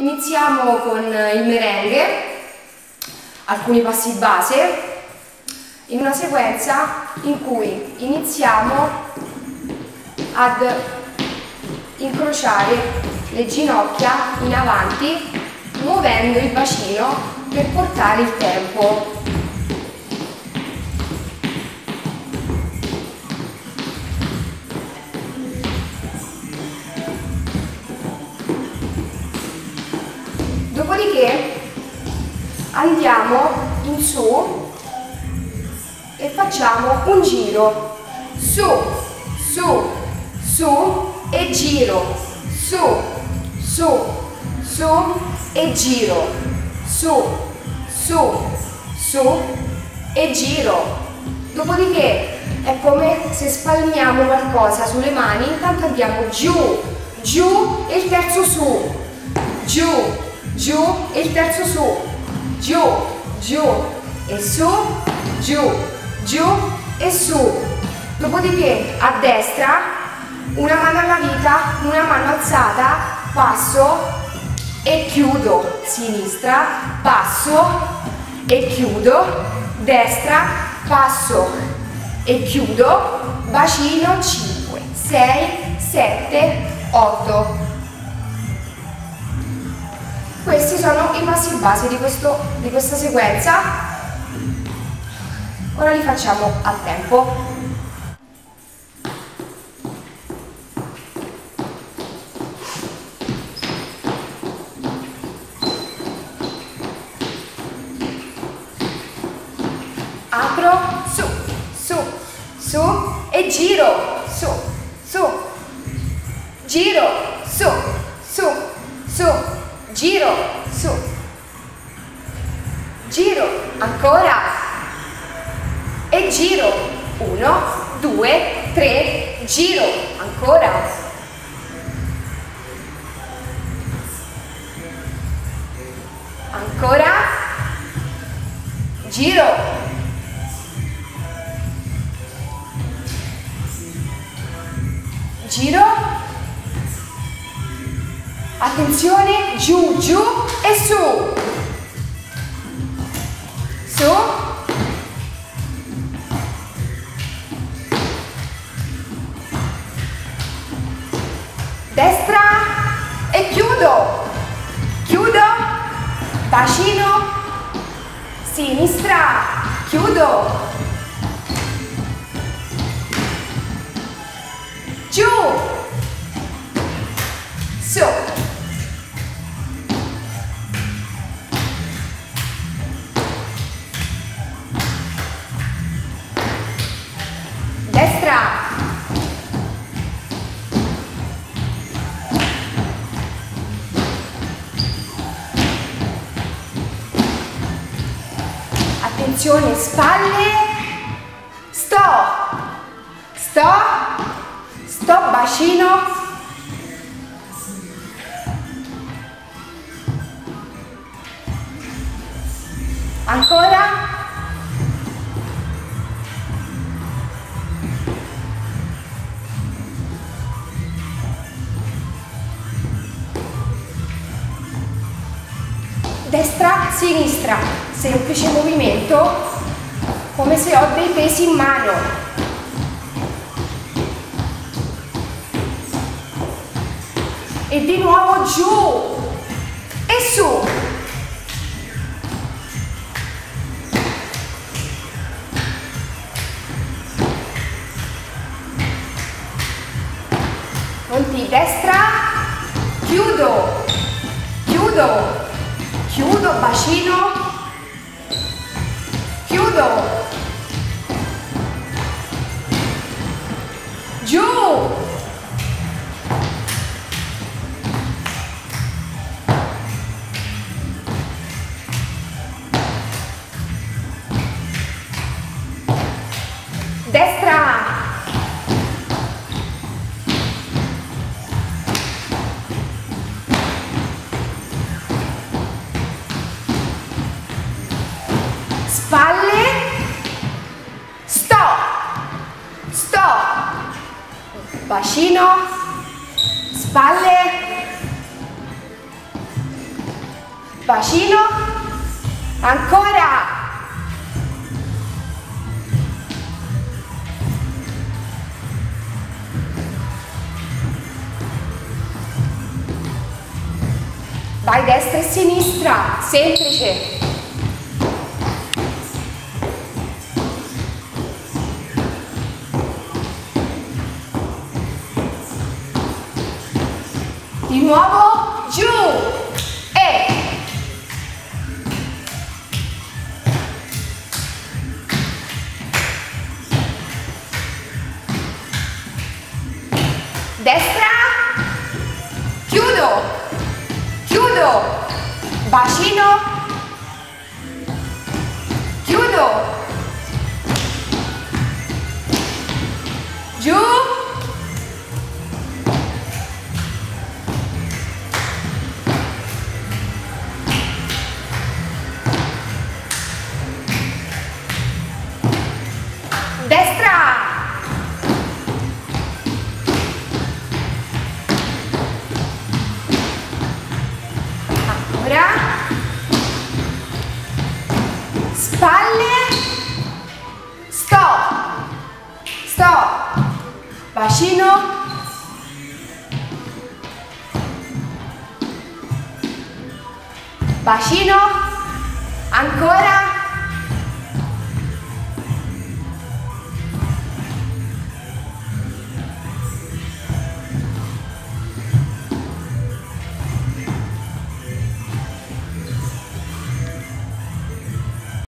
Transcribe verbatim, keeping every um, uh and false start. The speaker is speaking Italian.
Iniziamo con il merengue, alcuni passi base, in una sequenza in cui iniziamo ad incrociare le ginocchia in avanti, muovendo il bacino per portare il tempo. Dopodiché andiamo in su e facciamo un giro, su, su, su e giro, su, su, su e giro, su, su, su e giro. Dopodiché è come se spalmiamo qualcosa sulle mani, intanto andiamo giù, giù e il terzo su, giù, giù e il terzo su, giù, giù e su, giù, giù e su. Dopodiché a destra una mano alla vita, una mano alzata, passo e chiudo, sinistra, passo e chiudo, destra, passo e chiudo, bacino, cinque, sei, sette, otto. Questi sono i passi base di, questo, di questa sequenza. Ora li facciamo a tempo. Apro, su, su, su e giro, su, su, giro, su, su, su, giro, su, giro, ancora e giro, uno, due, tre, giro, ancora, ancora, giro, giro, attenzione, giù, giù e su, su, destra e chiudo, chiudo, bacino, sinistra, chiudo, giù, su, destra, attenzione, spalle, sto, sto, sto, bacino, ancora, destra, sinistra, semplice movimento, come se ho dei pesi in mano. E di nuovo giù e su. Pronti, destra, chiudo, chiudo, chiudo, bacino, chiudo, giù, destra, spalle, sto, sto, bacino, spalle, bacino, ancora, vai destra e sinistra, semplice. Di nuovo, giù, e destra, chiudo, chiudo, bacino, chiudo, giù, destra, ancora, spalle, stop, stop, bacino, bacino, ancora,